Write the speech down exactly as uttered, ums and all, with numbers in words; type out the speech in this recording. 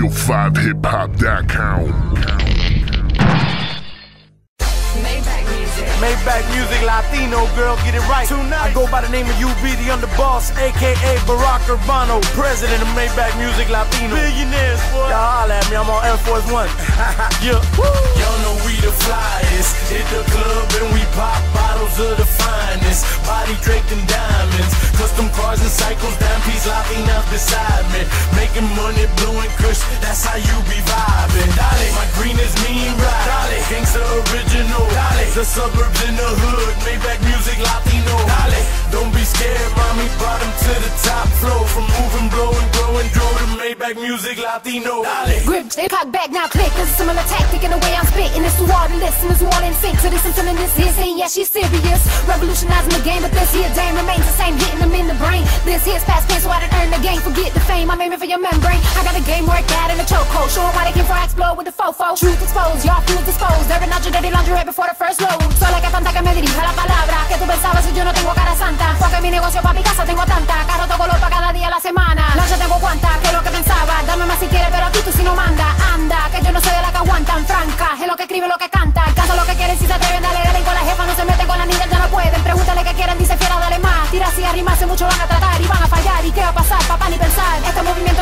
three oh five hip hop dot com. Maybach music, Latino girl, get it right. Tonight. I go by the name of U B, the Underboss, aka Barack Urbano, president of Maybach Music Latino. Billionaires, boy. Y'all holla at me, I'm on Air Force One. Yeah. Y'all know we the flyest. Hit the club and we pop bottles of the finest. Body draped in diamonds, custom cars and cycles, dime piece Latinas beside me. Making money, blowing kush, that's how you be vibing. Dale, my green is mean right. Dale, gangsta original. Dale, the suburbs in the hood, Maybach Music Latino. Dale, don't be scared, mommy brought him to the top floor. From moving, blowing, growing, drove to Maybach Music Latino. Dale. Grip, they cock back, now click. There's a similar tactic in the way I'm spitting. It's to all the listeners who all in sync. So this I'm telling this is, and yeah, she's serious. Revolutionizing the game, but this here dame remains the same, hitting them in the brain. This here's past tense, so I done earned the game. Forget the fame, I'm aiming for your membrane. I got a game worked out in a chokehold. Show 'em why they came for I explode with the fofo. Truth exposed, y'all fools disposed. Airing out your dirty lingerie before the first load. Solo que tanta que me dirija la palabra. Que tú pensabas si yo no tengo cara santa. Porque mi negocio pa' mi casa tengo tanta. Caro todo color pa' cada día a la semana. No, yo tengo cuanta, que es lo que pensaba. Dame más si quieres, pero aquí tú si no manda. Anda, que yo no soy de la que aguantan. Franca, es lo que escribe, lo que canta. Canta lo que quieren, si se atreven, dale, dale con la jefa. No se meten con la niña, ya no pueden. Pregúntale qué quieren, dice fiera, dale más. Tira así, arrimarse, mucho van a tratar y van a fallar. ¿Y qué va a pasar, papá, ni pensar? Este movimiento